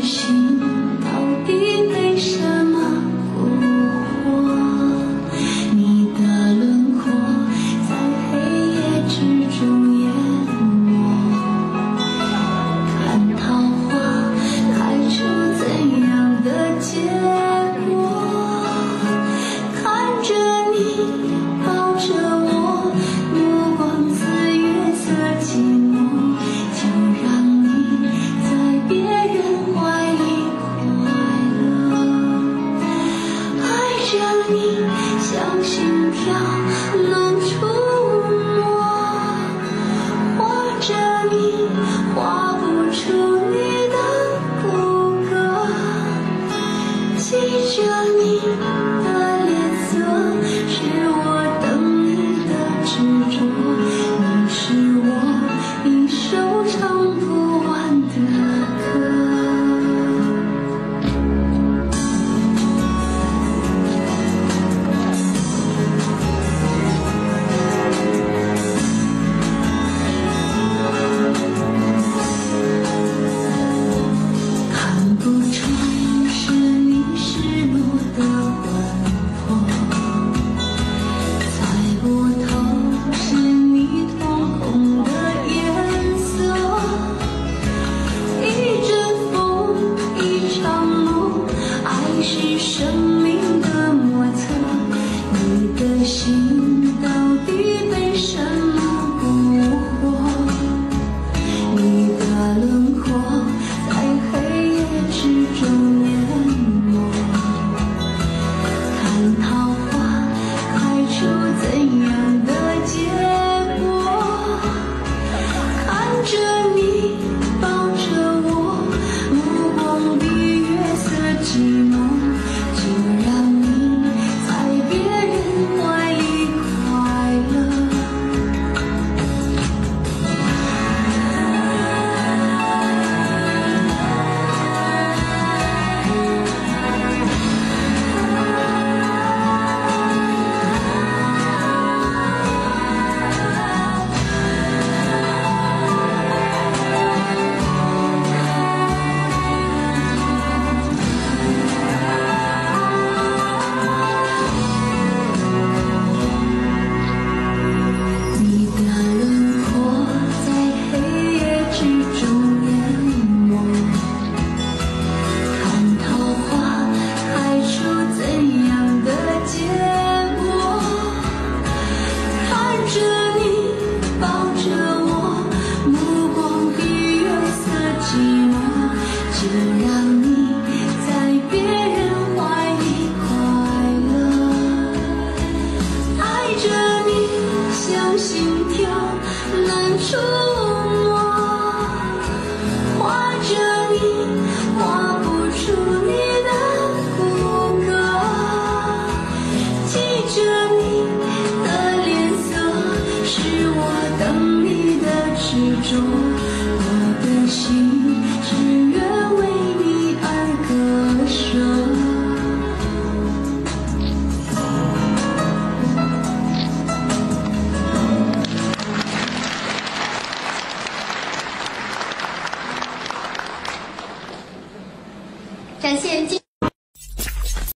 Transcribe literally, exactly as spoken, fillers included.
心到底被什么蛊惑？你的轮廓在黑夜之中淹没，看桃花开出怎样的结果？看着你抱着我，目光似月色寂寞，就让你在别人怀里快乐。爱着你像心跳能触摸，画着你画不出你的骨骼，记着你的脸色，是我等你的执着，你是我一首唱不完的歌。看不出是你失落的魂魄，猜不透是你瞳孔的颜色。一阵风，一场梦，爱是生命的莫测。你的心到底被什么蛊惑？你的轮廓在黑夜之中淹没，看桃花开出怎样的结果？看着你抱着我，目光比月色寂寞，就让你在别人怀里快乐。你的轮廓在黑夜之中淹没，看桃花开出怎样的结果？看着你抱着我，目光比月色寂寞，就让你在别人怀里快乐。爱着你像心跳难触摸，画着你画不出你的骨骼，记着你的脸色，是我等你的执着。我的心只愿为你而割舍。 展现今